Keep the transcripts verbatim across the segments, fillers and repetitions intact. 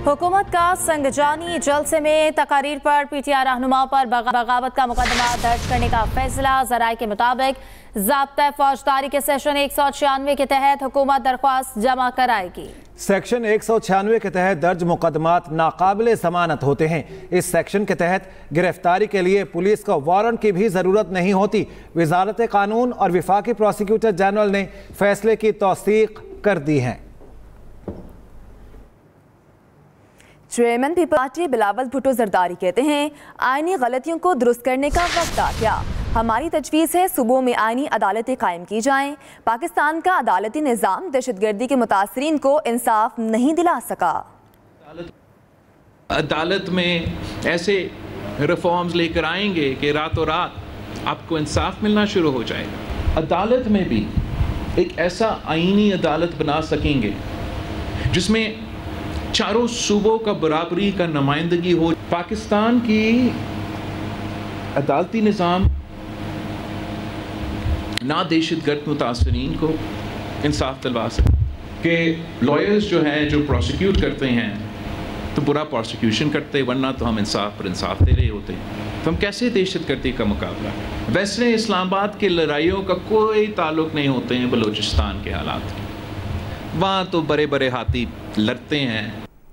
हुकूमत का संगजानी जलसे में तकारीर पर पीटीआई रहनुमाओं पर बगावत का मुकदमा दर्ज करने का फैसला। जराये के मुताबिक ज़ाब्ता फौजदारी के सेक्शन एक सौ छियानवे के तहत हुकूमत दरख्वास्त जमा कराएगी। सेक्शन एक सौ छियानवे के तहत दर्ज मुकदमात नाकाबिले जमानत होते हैं। इस सेक्शन के तहत गिरफ्तारी के लिए पुलिस को वारंट की भी ज़रूरत नहीं होती। वजारत कानून और वफाकी प्रोसिक्यूटर जनरल ने फैसले की तौसीक कर दी है। चेयरमैन पीपल्स पार्टी बिलावल भुट्टो जरदारी कहते हैं, आईनी गलतियों को दुरुस्त करने का वक्त आ गया। हमारी तजवीज़ है सूबों में आईनी अदालतें कायम की जाएं। पाकिस्तान का अदालती निज़ाम दहशतगर्दी के मुतासरीन को इंसाफ नहीं दिला सका। अदालत में ऐसे रिफॉर्म्स लेकर आएंगे कि रातों रात आपको इंसाफ मिलना शुरू हो जाएगा। अदालत में भी एक ऐसा आईनी अदालत बना सकेंगे जिसमें चारों सूबों का बराबरी का नुमाइंदगी हो। पाकिस्तान की अदालती निज़ाम ना दहशतगर्द मुतासरीन को इंसाफ दिलवा सके कि लॉयर्स जो हैं जो प्रोसिक्यूट करते हैं तो बुरा प्रोसिक्यूशन करते, वरना तो हम इंसाफ पर इंसाफ दे रहे होते। तो हम कैसे दहशतगर्दी का मुकाबला? वैसे इस्लामाबाद की लड़ाइयों का कोई ताल्लुक नहीं होते हैं बलूचिस्तान के हालात, वहाँ तो बड़े बड़े हाथी लड़ते हैं।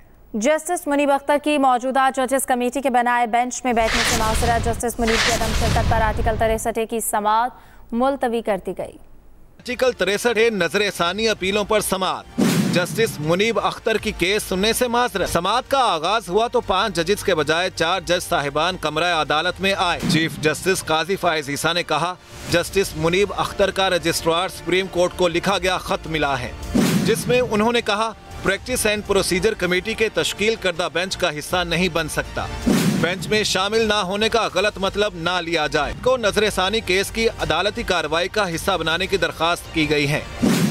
जस्टिस मुनीब अख्तर की मौजूदा जजेस कमेटी के बनाए बेंच में बैठने से मासरा जस्टिस मुनीब की अदम शिरकत पर आर्टिकल तिरसठ की समाअत मुलतवी कर दी गई। आर्टिकल तिरसठ नजर सानी अपीलों पर समाअत। जस्टिस मुनीब अख्तर की केस सुनने से मासरा। समाअत का आगाज हुआ तो पाँच जजेस के बजाय चार जज साहिबान कमरा अदालत में आए। चीफ जस्टिस काजी फायज ईसा ने कहा, जस्टिस मुनीब अख्तर का रजिस्ट्रार सुप्रीम कोर्ट को लिखा गया खत मिला है, जिसमें उन्होंने कहा प्रैक्टिस एंड प्रोसीजर कमेटी के तश्कील करदा बेंच का हिस्सा नहीं बन सकता। बेंच में शामिल ना होने का गलत मतलब ना लिया जाए। को नजरसानी केस की अदालती कार्रवाई का हिस्सा बनाने की दरखास्त की गई है।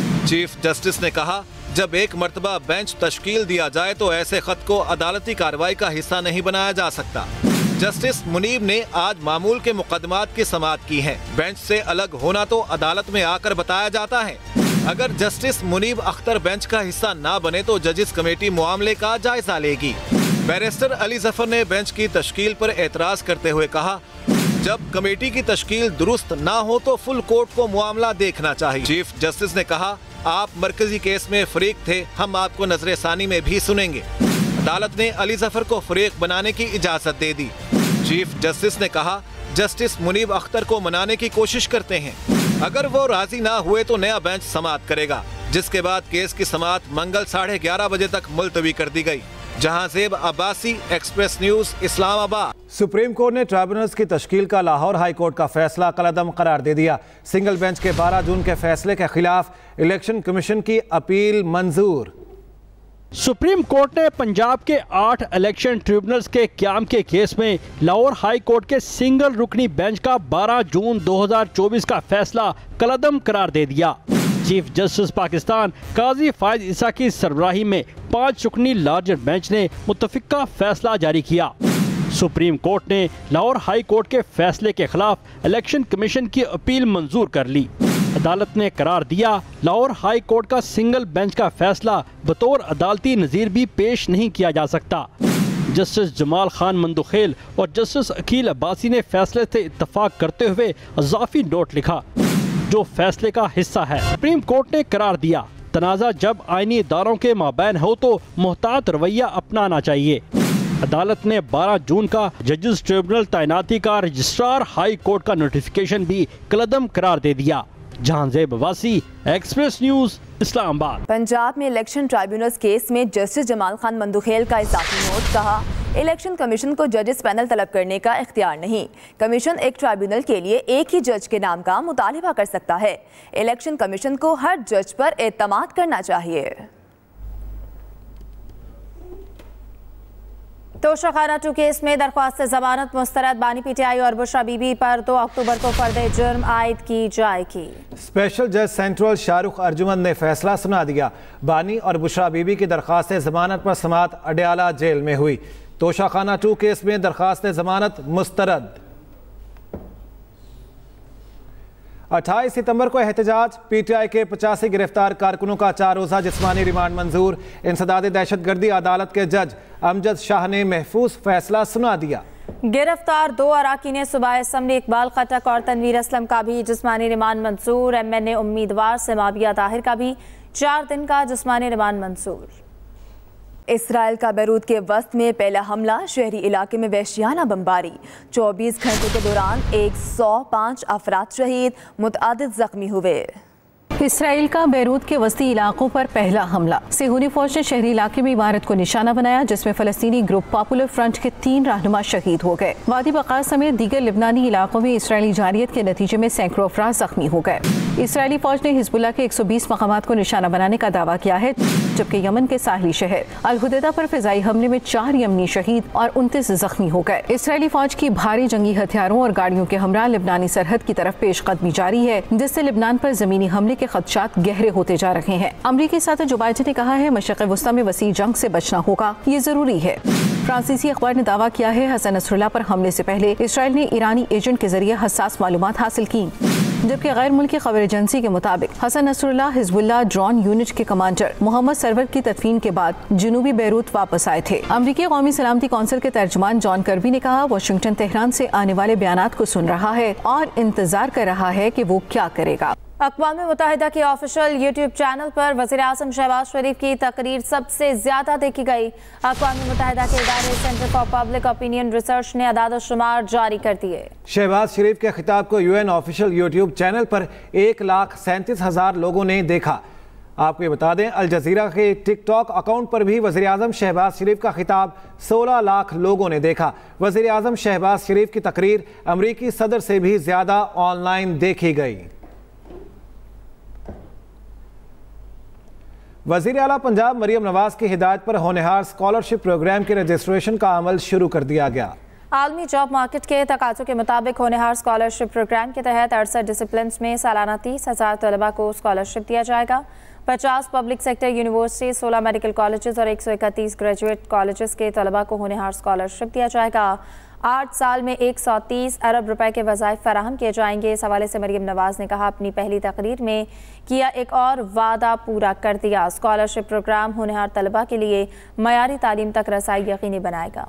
चीफ जस्टिस ने कहा, जब एक मर्तबा बेंच तश्कील दिया जाए तो ऐसे खत को अदालती कार्रवाई का हिस्सा नहीं बनाया जा सकता। जस्टिस मुनीब ने आज मामूल के मुकदमात की समाअत की है। बेंच से अलग होना तो अदालत में आकर बताया जाता है। अगर जस्टिस मुनीब अख्तर बेंच का हिस्सा ना बने तो जजेस कमेटी मामले का जायजा लेगी। बैरिस्टर अली जफर ने बेंच की तश्कील पर एतराज करते हुए कहा, जब कमेटी की तश्कील दुरुस्त ना हो तो फुल कोर्ट को मामला देखना चाहिए। चीफ जस्टिस ने कहा, आप मरकजी केस में फरीक थे, हम आपको नजर सानी में भी सुनेंगे। अदालत ने अली जफर को फरीक बनाने की इजाजत दे दी। चीफ जस्टिस ने कहा, जस्टिस मुनीब अख्तर को मनाने की कोशिश करते हैं, अगर वो राजी ना हुए तो नया बेंच समाअत करेगा। जिसके बाद केस की समाअत मंगल साढ़े ग्यारह बजे तक मुलतवी कर दी गई। जहांजेब अब्बासी, एक्सप्रेस न्यूज, इस्लामाबाद। सुप्रीम कोर्ट ने ट्राइब्यूनल्स की तश्कील का लाहौर हाई कोर्ट का फैसला कलअदम करार दे दिया। सिंगल बेंच के बारह जून के फैसले के खिलाफ इलेक्शन कमीशन की अपील मंजूर। सुप्रीम कोर्ट ने पंजाब के आठ इलेक्शन ट्रिब्यूनल्स के क्याम के केस में लाहौर हाई कोर्ट के सिंगल रुकनी बेंच का बारह जून दो हज़ार चौबीस का फैसला कलअदम करार दे दिया। चीफ जस्टिस पाकिस्तान काजी फायज ईसा की सरबराही में पाँच रुकनी लार्जर बेंच ने मुत्तफिका फैसला जारी किया। सुप्रीम कोर्ट ने लाहौर हाई कोर्ट के फैसले के खिलाफ इलेक्शन कमीशन की अपील मंजूर कर ली। अदालत ने करार दिया, लाहौर हाई कोर्ट का सिंगल बेंच का फैसला बतौर अदालती नज़ीर भी पेश नहीं किया जा सकता। जस्टिस जमाल खान मंदुखेल और जस्टिस अकील अब्बासी ने फैसले से इत्तफाक करते हुए इजाफी नोट लिखा, जो फैसले का हिस्सा है। सुप्रीम कोर्ट ने करार दिया, तनाज़ा जब आईनी इदारों के माबैन हो तो मोहतात रवैया अपनाना चाहिए। अदालत ने बारह जून का जजेस ट्रिब्यूनल तैनाती का रजिस्ट्रार हाई कोर्ट का नोटिफिकेशन भी कलअदम करार दे दिया। जहांजेब अब्बासी, एक्सप्रेस न्यूज, इस्लामाबाद। पंजाब में इलेक्शन ट्राइब्यूनल्स केस में जस्टिस जमाल खान मंदुखेल का इजाफी नोट। कहा, इलेक्शन कमीशन को जजेस पैनल तलब करने का इख्तियार नहीं। कमीशन एक ट्राइब्यूनल के लिए एक ही जज के नाम का मुतालिबा कर सकता है। इलेक्शन कमीशन को हर जज पर एतमाद करना चाहिए। तोशाखाना टू केस में दरख्वास्त जमानत मुस्तरद। बानी पीटीआई और बुशरा बीबी पर दो अक्टूबर को फर्द जुर्म आयद की जाएगी। स्पेशल जज सेंट्रल शाहरुख अर्जुमन ने फैसला सुना दिया। बानी और बुशरा बीबी की दरख्वास्त जमानत पर समाअत अडयाला जेल में हुई। तोशाखाना टू केस में दरख्वास्त जमानत मुस्तरद। अट्ठाईस सितंबर को एहतजाज, पीटीआई के पचासी गिरफ्तार कारकुनों का चार रोजा जिस्मानी रिमांड मंजूर। इंसदाद दहशतगर्दी अदालत के जज अमजद शाह ने महफूज फैसला सुना दिया। गिरफ्तार दो अराकीन सूबाई असम्बली इकबाल खटक और तनवीर असलम का भी जिस्मानी रिमांड मंजूर। एम एन ए उम्मीदवार समाविया ताहिर का भी चार दिन का जिस्मानी रिमांड मंजूर। इसराइल का बैरूत के वस्त में पहला हमला, शहरी इलाके में वहशियाना बमबारी। चौबीस घंटों के दौरान एक सौ पाँच अफराद शहीद, मुतअद्दिद जख्मी हुए। इसराइल का बैरूत के वस्ती इलाकों पर पहला हमला। सेहूनी फौज ने शहरी इलाके में इमारत को निशाना बनाया, जिसमें फलस्तीनी ग्रुप पॉपुलर फ्रंट के तीन रहनुमा शहीद हो गए। वादी बकार समेत दीगर लिबनानी इलाकों में इसराइली जारियत के नतीजे में सैकड़ों अफराद जख्मी हो गए। इसराइली फौज ने हिजबुल्लाह के एक सौ बीस मकामात को निशाना बनाने का दावा किया है, जबकि यमन के साहली शहर अल हुदैदा पर फिजाई हमले में चार यमनी शहीद और उनतीस जख्मी हो गए। इसराइली फौज की भारी जंगी हथियारों और गाड़ियों के हमरा लिबनानी सरहद की तरफ पेशकदमी जारी है, जिससे लिबनान पर जमीनी हमले के खदशात गहरे होते जा रहे हैं। अमरीकी सदर जो बाइडेन ने कहा है, मशरिक़ वुस्ता में वसी जंग से बचना होगा, ये जरूरी है। फ्रांसीसी अखबार ने दावा किया है, हसन नसरुल्लाह पर हमले से पहले इसराइल ने ईरानी एजेंट के जरिए हसास मालूमात हासिल की, जबकि गैर मुल्की खबर एजेंसी के मुताबिक Hassan Nasrallah Hezbollah drone unit के कमांडर मोहम्मद सरवर की तदफीन के बाद जनूबी बैरूत वापस आए थे। अमरीकी कौमी सलामती कौंसिल के तर्जुमान जॉन कर्बी ने कहा, वाशिंगटन तेहरान से आने वाले बयानात को सुन रहा है और इंतजार कर रहा है कि वो क्या करेगा। अक़वाम मुत्तहिदा के ऑफिशियल यूट्यूब चैनल पर वज़ीर आज़म शहबाज शरीफ की तकरीर सबसे ज्यादा देखी गई। अक़वाम मुत्तहिदा के इदारे Centre for Public Opinion Research ने अदाद शुमार जारी कर दिए। शहबाज शरीफ के खिताब को यूएन ऑफिशियल यूट्यूब चैनल पर एक लाख सैंतीस हजार लोगों ने देखा। आपको ये बता दें, अल जजीरा के टिकटॉक अकाउंट पर भी वज़ीर आज़म शहबाज शरीफ का खिताब सोलह लाख लोगों ने देखा। वज़ीर आज़म शहबाज शरीफ की तकरीर अमरीकी सदर से भी ज्यादा ऑनलाइन देखी गई। वज़ीर आला पंजाब मरियम नवाज की हिदायत पर होनहार स्कॉलरशिप प्रोग्राम के रजिस्ट्रेशन का अमल शुरू कर दिया गया। आलमी जॉब मार्केट के तकाज़ों के मुताबिक होनहार स्कॉलरशिप प्रोग्राम के तहत अड़सठ डिसिप्लिन में सालाना तीस हजार तलबा को स्कॉलरशिप दिया जाएगा। पचास पब्लिक सेक्टर यूनिवर्सिटी, सोलह मेडिकल कॉलेजेस और एक सौ इकतीस ग्रेजुएट कॉलेजेस के तलबा को होनहार स्कॉलरशिप दिया जाएगा। आठ साल में एक सौ तीस अरब रुपए के वज़ाइफ फराहम किए जाएंगे। इस हवाले से मरियम नवाज ने कहा, अपनी पहली तकरीर में किया एक और वादा पूरा कर दिया। स्कॉलरशिप प्रोग्राम होनहार तलबा के लिए मयारी तालीम तक रसाई यकीनी बनाएगा।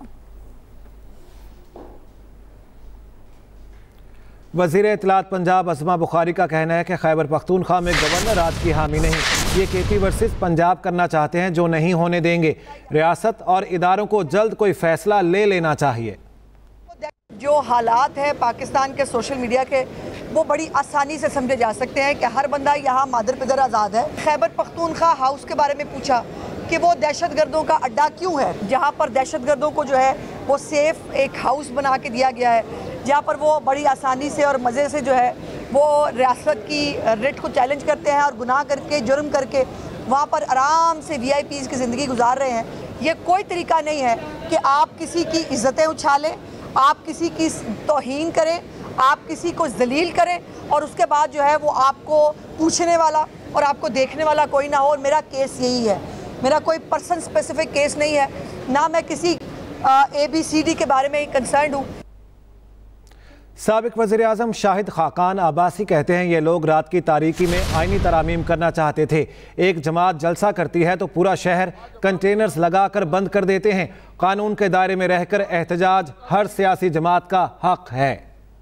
वज़ीर इत्तलात पंजाब अज़मा बुखारी का कहना है कि खैबर पख्तूनख्वा में गवर्नर राज की हामी नहीं, ये केपी वर्सेस पंजाब करना चाहते हैं जो नहीं होने देंगे। रियासत और इदारों को जल्द कोई फैसला ले लेना चाहिए। जो हालात है पाकिस्तान के सोशल मीडिया के, वो बड़ी आसानी से समझे जा सकते हैं कि हर बंदा यहाँ मादर पिदर आज़ाद है। खैबर पख्तूनख्वा हाउस के बारे में पूछा कि वो दहशत गर्दों का अड्डा क्यों है, जहाँ पर दहशत गर्दों को जो है वो सेफ एक हाउस बना के दिया गया है, जहाँ पर वो बड़ी आसानी से और मज़े से जो है वो रियासत की रिट को चैलेंज करते हैं और गुनाह करके जुर्म करके वहाँ पर आराम से वी आई पीज़ की ज़िंदगी गुजार रहे हैं। ये कोई तरीका नहीं है कि आप किसी की इज़्ज़तें उछालें, आप किसी की तौहीन करें, आप किसी को जलील करें और उसके बाद जो है वो आपको पूछने वाला और आपको देखने वाला कोई ना हो। और मेरा केस यही है, मेरा कोई पर्सन स्पेसिफिक केस नहीं है, ना मैं किसी ए बी सी डी के बारे में कंसर्न हूँ। साबिक वज़ीर आज़म शाहिद खाकान अब्बासी कहते हैं, ये लोग रात की तारीकी में आईनी तरामीम करना चाहते थे। एक जमात जलसा करती है तो पूरा शहर कंटेनर्स लगाकर बंद कर देते हैं। कानून के दायरे में रहकर एहतजाज हर सियासी जमात का हक है।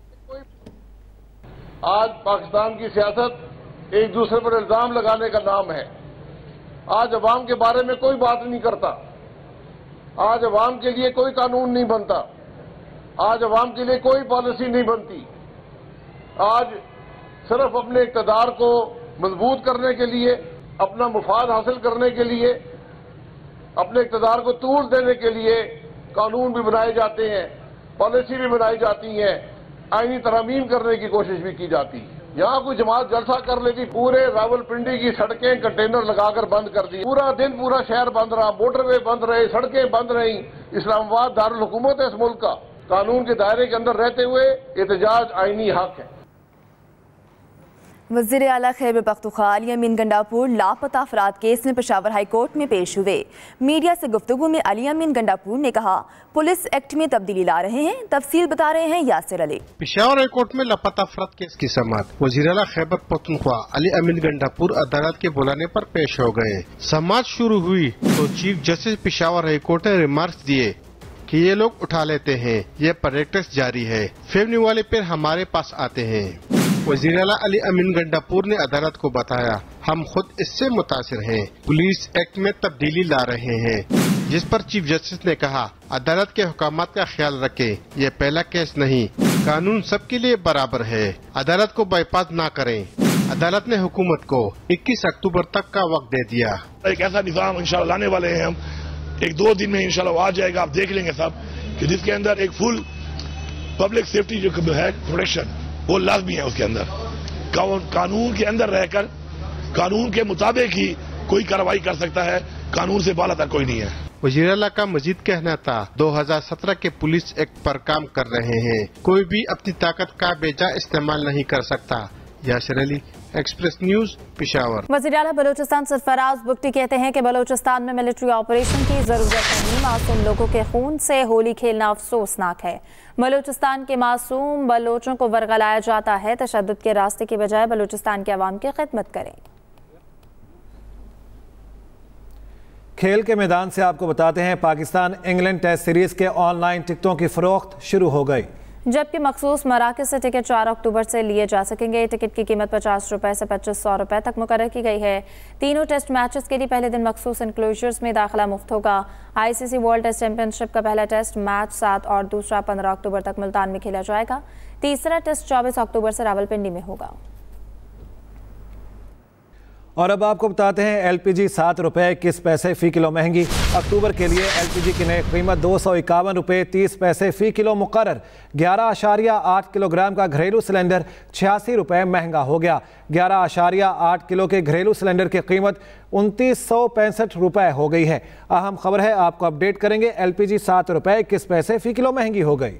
आज पाकिस्तान की सियासत एक दूसरे पर इल्जाम लगाने का नाम है। आज अवाम के बारे में कोई बात नहीं करता, आज अवाम के लिए कोई कानून नहीं बनता, आज अवाम के लिए कोई पॉलिसी नहीं बनती। आज सिर्फ अपने इक़्तिदार को मजबूत करने के लिए, अपना मुफाद हासिल करने के लिए, अपने इक़्तिदार को तूल देने के लिए कानून भी बनाए जाते हैं, पॉलिसी भी बनाई जाती है, आईनी तरमीम करने की कोशिश भी की जाती है। यहाँ कोई जमात जलसा कर लेती, पूरे रावलपिंडी की सड़कें कंटेनर लगाकर बंद कर दी, पूरा दिन पूरा शहर बंद रहा, मोटरवे बंद रहे, सड़कें बंद रही। इस्लामाबाद दारुल हुकूमत है इस मुल्क का, कानून के दायरे के अंदर रहते हुए एहतजाज आईनी हक है। वज़ीर आला खैबर पख्तूनख्वा अली अमीन गंडापुर लापता अफराद केस में पेशावर हाई कोर्ट में पेश हुए। मीडिया से गुफ्तगू में अली अमीन गंडापुर ने कहा, पुलिस एक्ट में तब्दीली ला रहे हैं। तफसील बता रहे हैं यासिर अली। पेशावर हाई कोर्ट में लापता अफराद केस की समाअत वज़ीर आला खैबर पख्तूनख्वा अली अमीन गंडापुर अदालत के बुलाने पर पेश हो गए। समाअत शुरू हुई तो chief justice Peshawar high court ने रिमार्क्स दिए कि ये लोग उठा लेते हैं, ये प्रैक्टिस जारी है, फेमने वाले फिर हमारे पास आते हैं। वज़ीर आला अली अमीन गंडापुर ने अदालत को बताया, हम खुद इससे मुतासिर हैं, पुलिस एक्ट में तब्दीली ला रहे हैं। जिस पर चीफ जस्टिस ने कहा, अदालत के हुकामात का ख्याल रखें, ये पहला केस नहीं, कानून सबके लिए बराबर है, अदालत को बाईपास ना करें। अदालत ने हुकूमत को इक्कीस अक्टूबर तक का वक्त दे दिया। एक ऐसा निज़ाम इंशाल्लाह लाने वाले हैं हम, एक दो दिन में इंशाल्लाह आ जाएगा, आप देख लेंगे सब, कि जिसके अंदर एक फुल पब्लिक सेफ्टी जो है प्रोटेक्शन वो लाजमी है। उसके अंदर कानून के अंदर रहकर कानून के मुताबिक ही कोई कार्रवाई कर सकता है, कानून से बाला तक कोई नहीं है। वज़ीर आला का मजीद कहना था, दो हजार सत्रह के पुलिस एक्ट पर काम कर रहे हैं, कोई भी अपनी ताकत का बेजा इस्तेमाल नहीं कर सकता। यासिर अली, एक्सप्रेस न्यूज, पेशावर। वज़ीर आला बलूचिस्तान सरफराज बुगटी कहते हैं कि बलूचिस्तान में मिलिट्री ऑपरेशन की जरूरत नहीं, मासूम लोगों के खून से होली खेलना अफसोसनाक है। बलूचिस्तान के मासूम बलोचों को वर्गलाया जाता है, तशद्दुद के रास्ते की बजाय बलूचिस्तान के अवाम की खिदमत करें। खेल के मैदान से आपको बताते हैं, पाकिस्तान इंग्लैंड टेस्ट सीरीज के ऑनलाइन टिकटों की फरोख्त शुरू हो गई, जबकि मखसूस मराकज़ से टिकट चार अक्टूबर से लिए जा सकेंगे। टिकट की कीमत पचास रुपए से पच्चीस सौ रुपए तक मुकर्रर की गई है। तीनों टेस्ट मैचेस के लिए पहले दिन मखसूस इनक्लोजर्स में दाखिला मुफ्त होगा। आईसीसी वर्ल्ड टेस्ट चैंपियनशिप का पहला टेस्ट मैच सात और दूसरा पंद्रह अक्टूबर तक मुल्तान में खेला जाएगा। तीसरा टेस्ट चौबीस अक्टूबर से रावलपिंडी में होगा। और अब आपको बताते हैं, एलपीजी सात रुपए इक्कीस पैसे फी किलो महंगी। अक्टूबर के लिए एलपीजी की नई कीमत दो सौ इक्यावन रुपये तीस पैसे फी किलो मुकर्रर। ग्यारह आशारिया आठ किलोग्राम का घरेलू सिलेंडर छियासी रुपये महंगा हो गया। ग्यारह आशारिया आठ किलो के घरेलू सिलेंडर की कीमत उनतीस सौ पैंसठ रुपये हो गई है। अहम खबर है, आपको अपडेट करेंगे। एलपीजी सात रुपये इक्कीस पैसे फी किलो महंगी हो गई।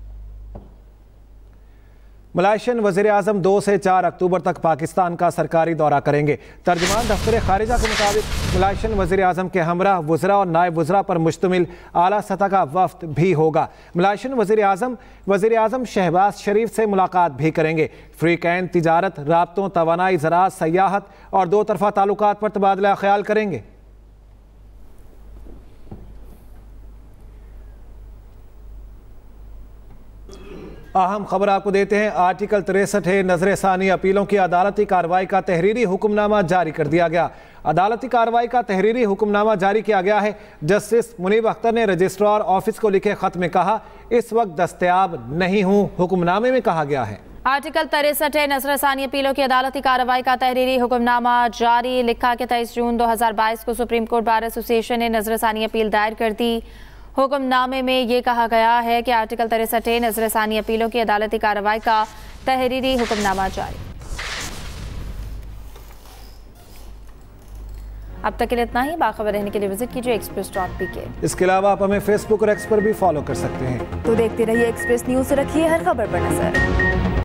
मलाइशियन वज़ीर आज़म दो से चार अक्टूबर तक पाकिस्तान का सरकारी दौरा करेंगे। तर्जुमान दफ्तर खारिजा के मुताबिक मलाइशियन वज़ीर आज़म के हमरा वज़रा और नायब वज़रा पर मुश्तमिल आला सतह का वफ्द भी होगा। मलाइशियन वज़ीर आज़म वज़ीर आज़म शहबाज शरीफ से मुलाकात भी करेंगे। फ्री कैन तिजारत, राब्तों, तवानाई, ज़राअत, सयाहत और दो तरफ़ा ताल्लुकात पर तबादला ख्याल करेंगे। अहम खबर आपको देते हैं, आर्टिकल तिरसठ है नजर सानी अपीलों की अदालती कार्रवाई का तहरीरी हुक्मनामा जारी कर दिया गया। अदालती कार्रवाई का तहरीरी हुक्मनामा जारी किया गया है। जस्टिस मुनीब अख्तर ने रजिस्ट्रार ऑफिस को लिखे खत में कहा, इस वक्त दस्तयाब नहीं हूँ। हुक्मनामे में कहा गया है, आर्टिकल तिरसठ है नजर सानी अपीलों की अदालती कार्रवाई का तहरीरी हुक्मनामा जारी। लिखा कि तेईस जून दो हजार बाईस को सुप्रीम कोर्ट बार एसोसिएशन ने नजर सानी अपील दायर कर दी। हुक्मनामे में ये कहा गया है कि आर्टिकल तिरसठ ए नजर सानी अपीलों की अदालती कार्रवाई का तहरीरी हुक्मनामा जारी। अब तक के लिए इतना ही। बाखबर रहने के लिए विजिट कीजिए एक्सप्रेस डॉट पी के। इसके अलावा आप हमें फेसबुक और एक्स पर भी फॉलो कर सकते हैं। तो देखते रहिए एक्सप्रेस न्यूज, रखिए हर खबर पर नजर।